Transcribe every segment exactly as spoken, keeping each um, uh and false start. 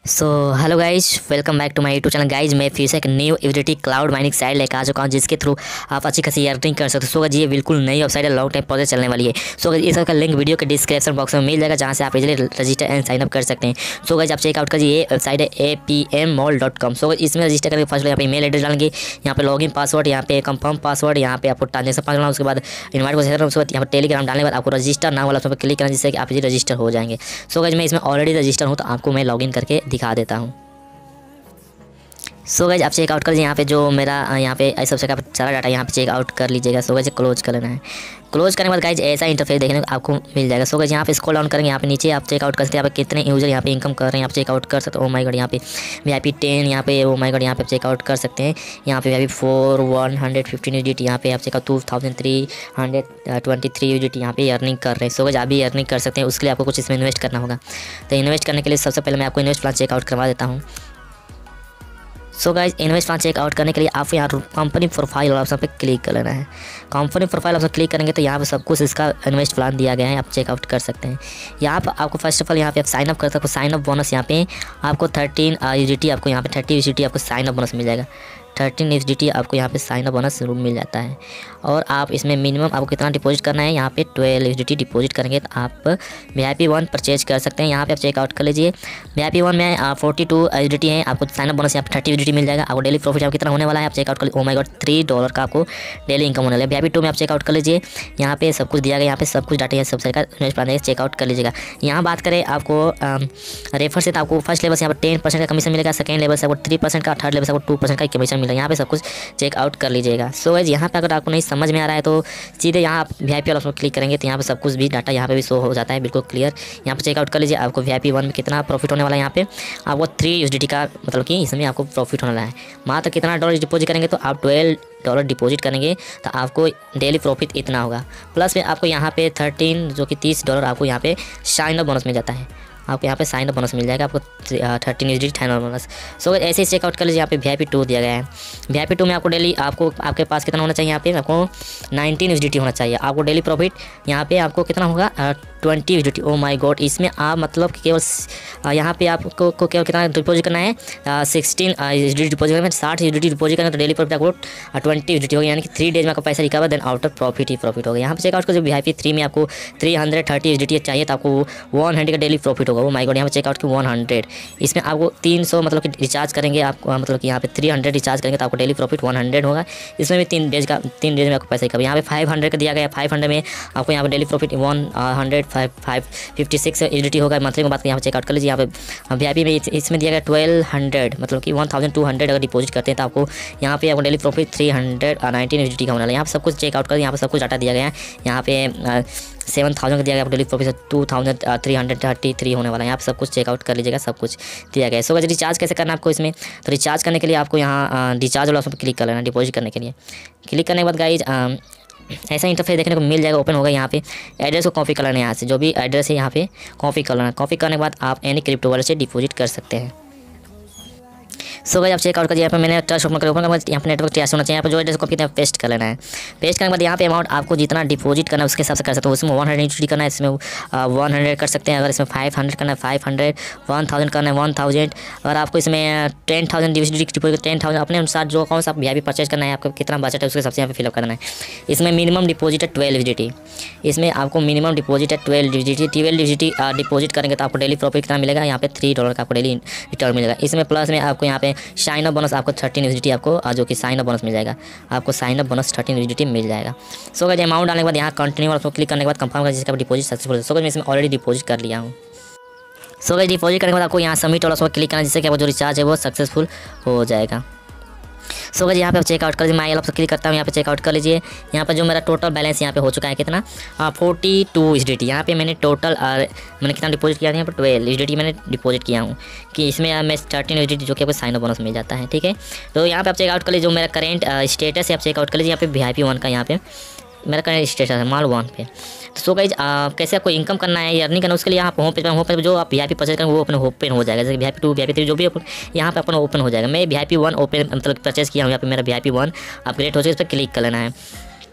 So hello guys, welcome back to my YouTube channel. Guys मैं फिर से एक new utility cloud mining site लेकर आ चुका हूँ, जिसके थ्रू आप अच्छी खासी अर्निंग कर सकते हो। सो गाइज ये बिल्कुल नई वेबसाइट है, लॉन्ग टाइम प्रोजेक्ट चलने वाली है। सो गाइज इसका लिंक वीडियो के डिस्क्रिप्शन बॉक्स में मिल जाएगा, जहाँ से आप easily register and sign up कर सकते हैं। सो गाइज आप चेकआउट करिए, ये वेबसाइट है A P M mall dot com. So इसमें रजिस्टर करके फर्स्ट यहाँ पे ईमेल एड्रेस डालेंगे, यहाँ पे लॉगिन पासवर्ड, यहाँ पे कंफर्म पासवर्ड, यहाँ पे आपको ट्रांजेक्शन पासवर्ड डालना, उसके बाद इन्वाइट को सेट करना, उसके बाद यहाँ पर टेलीग्राम डालने के बाद आपको रजिस्टर नाम वाला उस पर क्लिक करना, जिससे कि आप इजीली रजिस्टर हो जाएंगे। सो गाइज मैं इसमें ऑलरेडी रजिस्टर हूँ, तो आपको मैं लॉगिन करके दिखा देता हूँ। सो गाइज आप चेकआउट कर लीजिए, यहाँ पे जो मेरा यहाँ पे इस सबसे का सारा डाटा यहाँ पे चेकआउट कर लीजिएगा। सो गाइज क्लोज कर लेना है। क्लोज करने के बाद गाइज ऐसा इंटरफेस देखने को आपको मिल जाएगा। सो गाइज यहाँ पे स्क्रॉल डाउन करेंगे, यहाँ पे नीचे आप चेकआउट कर सकते हैं, यहाँ पे कितने यूजर यहाँ पे इनकम कर रहे हैं आप चेकआउट कर सकते हो। ओ माय गॉड, यहाँ पे वी आई पी टेन, यहाँ पे ओ माय गॉड यहाँ पे चेकआउट कर सकते हैं। यहाँ पे V I P four one hundred fifteen यूजिट, यहाँ पे आप checkout two thousand three hundred twenty three यूजिट यहाँ पे अर्निंग कर रहे हैं। सो गाइज आप भी अर्निंग कर सकते हैं, उसके लिए आपको कुछ इसमें इन्वेस्ट करना होगा। तो इन्वेस्ट करने के लिए सबसे पहले मैं आपको इन्वेस्ट प्लान चेकआउट करवा देता हूँ। So guys invest plan checkout करने के लिए आपको यहाँ कंपनी प्रोफाइल और ऑप्शन पे क्लिक कर लेना है। कंपनी प्रोफाइल ऑप्शन क्लिक करेंगे तो यहाँ पे सब कुछ इसका इन्वेस्ट प्लान दिया गया है, आप चेकआउट कर सकते हैं। यहाँ पर आपको फर्स्ट ऑफ ऑल यहाँ पे आप साइन अप कर सकते हो। साइन अप बोनस यहाँ पे आपको थर्टीन यूजिटी आपको यहाँ पे थर्टी यूजिटी आपको साइन अप बोनस मिल जाएगा। थर्टीन एच डी टी आपको यहाँ पे साइन अप बोनस रूम मिल जाता है। और आप इसमें मिनिमम आपको कितना डिपॉजिट करना है, यहाँ पे twelve H D T deposit करेंगे तो आप V I P one purchase कर सकते हैं। यहाँ पे आप चेकआउट कर लीजिए। वी आई पी वन में forty two H D T है, आपको साइन अप बोनस यहाँ पे थर्टी एच डी टी मिल जाएगा। आपको डेली प्रॉफिट आपको कितना होने वाला है आप चेकआउट कर लीजिए। Oh my god, three dollar का आपको डेली इनकम होने वाला है। वी आई पी टू में आप चेकआउट कर लीजिए, यहाँ पे सब कुछ दिया गया, यहाँ पे सब कुछ डाटा है, सब का इन्वेस्ट प्लान चेकआउट कर लीजिएगा। यहाँ बात करें आपको रेफर से, तो आपको फर्स्ट लेवल से यहाँ पर टेन परसेंट का कमीशन मिलेगा, सेकंड लेवल से आपको थ्री परसेंट का, थर्ड लेवल से आपको टू परसेंट का कमीशन मिलेगा। यहाँ पे सब कुछ चेकआउट कर लीजिएगा। सो गाइस यहाँ पे अगर आपको नहीं समझ में आ रहा है तो सीधे यहाँ आप वी आई पी वाला ऑप्शन क्लिक करेंगे, तो यहाँ पे सब कुछ भी डाटा यहाँ पे भी शो हो जाता है बिल्कुल क्लियर। यहाँ पे चेकआउट कर लीजिए, आपको वी आई पी वन में कितना प्रॉफिट होने वाला है। यहाँ पे आपको three U S D T का मतलब कि इसमें आपको प्रॉफिट होने वाला है। मात्र कितना डॉलर डिपॉजिट करेंगे तो आप ट्वेल्व डॉलर डिपॉजिट करेंगे तो आपको डेली प्रॉफिट इतना होगा। प्लस में आपको यहाँ पे थर्टीन जो कि तीस डॉलर आपको यहाँ पे साइन अप बोनस मिल जाता है। आपको यहाँ पे साइन अप बोनस मिल जाएगा, आपको thirteen USDT final bonus. So ऐसे ही चेकआउट कर लीजिए। यहाँ पे वी आई पी टू दिया गया है। वी आई पी टू में आपको डेली आपको आपके पास कितना होना चाहिए, यहाँ पे आपको नाइनटीन यूजिटी होना चाहिए। आपको डेली प्रॉफिट यहाँ पे आपको कितना होगा, twenty USDT. Oh my god, इसमें आप मतलब कि केवल यहाँ पे आपको को केवल कितना डिपॉजिट करना है, सिक्सटीन यूजिटी डिपॉजिट करना है। साठ यूजिटी डिपॉजिट करना है तो डेली प्रॉफिट आपको ट्वेंटी यूजिटी होगा, यानी कि थ्री डेज में आपका पैसा रिकवर, देन आउटर प्रॉफिट ही प्रॉफिट होगा। यहाँ पे चेकआउट कर वी आई पी थ्री में आपको थ्री हंड्रेड थर्टी यूजिटी चाहिए तो आपको वन हंड्रेड का डेली प्रॉफिट होगा। वो माय गॉड, यहाँ पे चेकआउट की वन हंड्रेड, इसमें आपको तीन सौ मतलब कि रिचार्ज करेंगे आपको, मतलब कि यहाँ पे थ्री हंड्रेड रिचार्ज करेंगे तो आपको डेली प्रॉफिट वन हंड्रेड होगा। इसमें भी तीन डेज का तीन डेज में आपको पैसा रिकवर। यहाँ पे फाइव हंड्रेड का दिया गया, फाइव हंड्रेड में आपको यहाँ पे daily profit one hundred five five fifty six USDT होगा। मंथली में बात करें यहाँ पे चेकआउट कर लीजिए। यहाँ पे वी आई पी में इसमें दिया गया ट्वेल्व हंड्रेड मतलब कि वन थाउजेंड टू हंड्रेड अगर डिपॉजिट करते हैं तो आपको यहाँ पे आपको daily profit three hundred nineteen USDT का होने वाला है। यहाँ पे सब कुछ चेकआउट कर, यहाँ पे सब कुछ डाटा दिया गया है। यहाँ पे सेवन थाउजेंड का दिया गया, आपको daily profit two thousand three hundred thirty three होने वाला है। यहाँ पे सब कुछ चेकआउट कर लीजिएगा, सब कुछ दिया गया है। सो गाइस रिचार्ज कैसे करना है आपको इसमें, तो रिचार्ज करने के लिए आपको यहाँ रिचार्ज वाला ऑप्शन पर क्लिक कर लेना, डिपॉजिट करने के लिए। क्लिक करने के बाद गाइज ऐसा इंटरफेस देखने को मिल जाएगा, ओपन होगा। यहाँ पे एड्रेस को कॉपी कर लेना है, यहाँ से जो भी एड्रेस है यहाँ पे कॉपी कर लेना। कॉपी करने के बाद आप एनी क्रिप्टो वॉलेट से डिपॉजिट कर सकते हैं। सो गाइस आप चेकआउट करिए। यहाँ पे मैंने ट्रस्ट ओपन कर ओपन करके यहाँ पे नेटवर्क ट्रस्ट होना चाहिए। यहाँ पे जो एड्रेस को कितना पेस्ट कर लेना है। पेस्ट करने के बाद यहाँ पे अमाउंट आपको जितना डिपॉजिट करना है उसके हिसाब से कर सकते हो। इसमें वन हंड्रेड यूजिटी करना है, इसमें वन हंड्रेड कर सकते हैं। अगर इसमें फाइव हंड्रेड करना है फाइव हंड्रेड, वन थाउजेंड करना है वन थाउजेंड। अगर आपको इसमें ten thousand deposit ten thousand अपने अनुसार जो कौन सा वी आई पी परचेज करना है, आपको कितना बजट है उसके हिसाब से यहाँ पे फिलअप करना है। इसमें मिनिमम डिपॉजिट है ट्वेल्व यूजिटी। इसमें आपको मिनिमम डिपॉजिट है twelve USDT. Twelve USDT deposit करेंगे तो आपको डेली प्रॉफिट कितना मिलेगा, यहाँ पे थ्री डॉलर का आपको डेली रिटर्न मिलेगा। इसमें प्लस में आपको यहाँ पे साइन अप बोनस आपको थर्टीन यूजिटी आपको जो कि साइन अप बोनस मिल जाएगा। आपको sign up bonus thirteen USDT मिल जाएगा। सो गाइस अमाउंट डालने के बाद यहाँ कंटिन्यू और क्लिक करने के बाद कंफर्म कर जिसका डिपॉजिट सक्सेसफुल है। सो गाइस मैं इसमें ऑलरेडी डिपॉजिट कर लिया हूँ। सो गाइस डिपॉजिट करने के बाद आपको यहाँ सबमिट वाला उसको क्लिक करना है, जिससे कि आपको जो रिचार्ज है वो सक्सेसफुल हो जाएगा। सो गाइस यहाँ पे चेकआउट कर लीजिए। मैं यहाँ पर क्लिक करता हूँ, यहाँ पे चेकआउट कर लीजिए। यहाँ पे जो मेरा टोटल बैलेंस यहाँ पे हो चुका है कितना, फोर्टी टू यूजिटी। यहाँ पे मैंने टोटल मैंने कितना डिपॉजिट किया था, यहाँ पे ट्वेल्व यूजिटी मैंने डिपॉजिट किया हूँ कि इसमें मैं थर्टीन यूजिटी जो कि आपको साइन अप बोनस मिल जाता है। ठीक है, तो यहाँ पे आप चेकआउट कर लीजिए। जो मेरा करेंट स्टेटस है आप चेकआउट कर लीजिए। यहाँ पे वी आई पी वन का यहाँ पे मेरा करेंट स्टेटस है माल वन पे। तो सो गाइज कैसे आपको इनकम करना है या अर्निंग करना है उसके लिए यहाँ होम पेज में होम पेज जो आप वी आई पी परचेज करेंगे वो अपने ओपन हो जाएगा। जैसे V I P two V I P three जो भी यहाँ पे अपना ओपन हो जाएगा। मैं V I P one open मतलब परचेज किया हूँ, यहाँ पे मेरा V I P one upgrade हो जाएगा, इस पर क्लिक कर लेना है।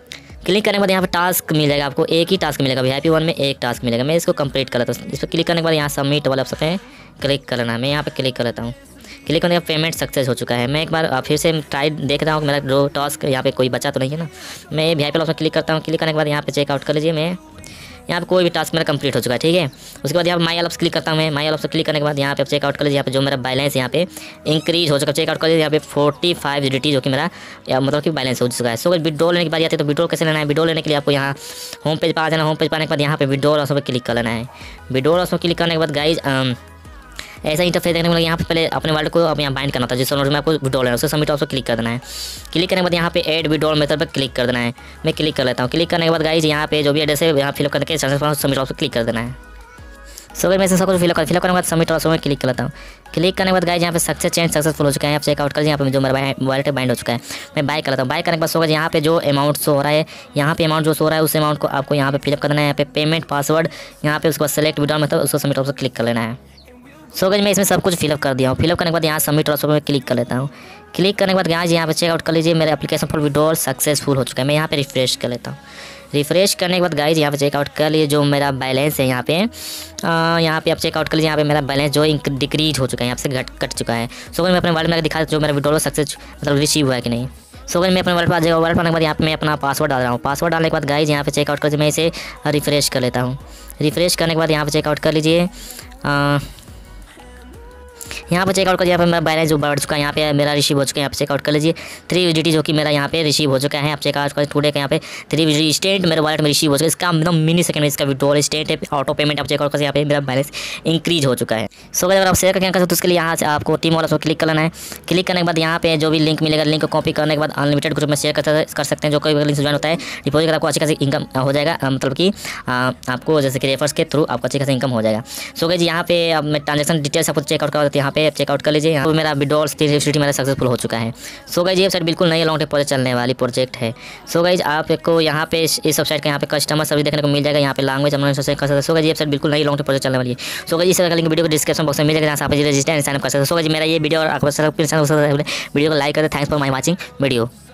क्लिक करने के बाद यहाँ पे टास्क मिल जाएगा आपको, एक ही टास्क मिलेगा, वीआईपी वन में एक टास्क मिलेगा। मैं इसको कंप्लीट कर लेता हूँ। इस पर क्लिक करने के बाद यहाँ सबमिट वाला ऑप्शन पे क्लिक कर लेना है। मैं यहाँ पे क्लिक कर लेता हूँ। क्लिक करने का पेमेंट सक्सेस हो चुका है। मैं एक बार फिर से ट्राई देख रहा हूँ मेरा जो टास्क यहाँ पे कोई बचा तो नहीं है ना। मैं वीआईपी वाला ऑप्शन क्लिक करता हूँ। क्लिक करने के बाद यहाँ पे चेकआउट कर लीजिए। मैं यहाँ पे कोई भी टास्क मेरा कंप्लीट हो चुका है, ठीक है। उसके बाद यहाँ पे माई वाला क्लिक करता हूँ। मैं माई वाला क्लिक करने के बाद यहाँ पे चेकआउट कर लीजिए। यहाँ पे जो मेरा बैलेंस यहाँ पे इंक्रीज हो चुका है, चेकआउट कर लीजिए। यहाँ पे फोर्टी फाइव यूडिटी जो कि मेरा मतलब कि बैलेंस हो चुका है। सो विड्रॉ लेने की बात आती है तो विड्रॉ कैसे लेना है। विड्रॉ लेने के लिए आपको यहाँ होम पेज पर आ जाना। होम पेज पाने के बाद यहाँ पे विड्रॉ ऑप्शन पर क्लिक कर लेना है। विड्रॉ ऑप्शन क्लिक करने के बाद गाइज ऐसा इंटरफेस देखने को मिलेगा। यहाँ पे पहले अपने वर्ड को अब यहाँ बाइंड करना था, जिस नोट में आपको विड्रॉ लेना है उसको सबमिट ऑप्शन क्लिक कर देना है। क्लिक करने के बाद यहाँ पे ऐड विड्रॉल मेथड पर क्लिक कर देना है। मैं क्लिक कर लेता हूँ। क्लिक करने के बाद गाइज यहाँ पे जो भी एड्रेस है यहाँ फिलअप करके सबमिट ऑप्शन क्लिक कर देना है। सो अगर मैं सब कुछ फिलअप कर फिलअप करने के बाद सबमिट ऑप्शन में क्लिक कर लेता हूँ। क्लिक करने के बाद गाइज यहाँ पे सक्सेस चेंज सक्सेसफुल हो चुका है। यहाँ पे चेकआउट कर यहाँ पे जो मेरा वॉलेट बाइंड हो चुका है। मैं बाय कर लेता हूँ। बाय करने के बाद सो यहाँ पे जो अमाउंट शो हो रहा है, यहाँ पे अमाउंट जो शो हो रहा है उस अमाउंट को आपको यहाँ पे फिलअप करना है। यहाँ पे पेमेंट पासवर्ड यहाँ पे उसके बाद सेलेक्ट विड्रॉल मेथड उसको सबमिट ऑप्शन क्लिक कर लेना है। सो गाइस मैं इसमें सब कुछ फिलअप कर दिया हूँ। फिलअप करने के बाद यहाँ सबमिट ऑप्शन में क्लिक कर लेता हूँ। क्लिक करने के बाद गाइस यहाँ पे चेकआउट कर लीजिए। मेरा एप्लीकेशन फॉर विड्रॉल सक्सेसफुल हो चुका है। मैं यहाँ पे रिफ्रेश कर लेता हूँ। रिफ्रेश करने के बाद गाइस यहाँ पे चेकआउट कर लीजिए। जो मेरा बैलेंस है यहाँ पे आ, यहाँ पे आप चेकआउट कर लीजिए। यहाँ पे मेरा बैलेंस जो डिक्रीज हो चुका है, यहाँ से घट कट चुका है। सो गाइस मैं अपने वर्ड में दिखा जो मेरा विड्रॉल सक्सेस मतलब रिसीव हुआ है कि नहीं। सो गाइस मैं अपने वर्ड पर आ जाएगा। वर्ड पाने के बाद यहाँ पे मैं अपना पासवर्ड डाल रहा हूँ। पासवर्ड डालने के बाद गाइस यहाँ पे चेकआउट कर मैं इसे रिफ्रेश कर लेता हूँ। रिफ्रेश करने के बाद यहाँ पे चेकआउट कर लीजिए। यहाँ पर चेकआउट कर यहाँ पे मेरा बैलेंस जो बढ़ चुका है, यहाँ पे मेरा रिसीव हो चुका है। यहाँ पे चेकआउट कर लीजिए। थ्री यूडिटी जो कि मेरा यहाँ पे रिसीव हो चुका है। आप चेकआउट कर टुडे का यहाँ पे थ्री यूडिटी स्टेट मेरे वॉलेट में रिसीव हो चुका है। इसका मतलब मिनी सेकंड में इसका विड्रॉल स्टेट है। ऑटो पेमेंट आप चेकआउट कर यहाँ पे मेरा बैलेंस इंक्रीज हो चुका है। सो अगर आप शेयर करके कर सकते तो उसके लिए यहाँ से आपको टीम वाला क्लिक कर लेना है। क्लिक करने के बाद यहाँ पे जो भी लिंक मिलेगा लिंक को कॉपी करने के बाद अनलिमिटेड ग्रुप में शेयर कर सकते हैं। जो कोई लिंक से ज्वाइन होता है डिपॉजिट आपको अच्छी खासी इनकम हो जाएगा, मतलब कि आपको जैसे कि रेफर्स के थ्रू आपको अच्छी खासी इनकम हो जाएगा। सो गाइस यहाँ पे अब मैं ट्रांजेक्शन डिटेल्स आपको चेकआउट करवा देते हैं। यहाँ पे चेकआउट कर लीजिए। यहाँ पे मेरा विड्रॉल एक्टिविटी मेरा सक्सेसफुल हो चुका है। सो गाइस ये वेबसाइट बिल्कुल नई लॉन्ग टर्म प्रोजेक्ट चलने वाली प्रोजेक्ट है। सो गाइस आपको यहाँ पे इस वेबसाइट का यहाँ पे कस्टमर सर्विस देखने को मिल जाएगा। यहाँ पे लैंग्वेज हम कर सकते हैं। सो गाइस ये वेबसाइट बिल्कुल नई लॉन्ग टर्म प्रोजेक्ट चलने वाली है। सो गाइस इस तरह का लिंक वीडियो को डिस्क्रिप्शन बॉक्स में मिल जाएगा, जहाँ से आप रजिस्टर एंड साइन अप कर सकते हैं। सो गाइस मेरा ये वीडियो और आपको वीडियो को लाइक करें। Thanks for my watching video.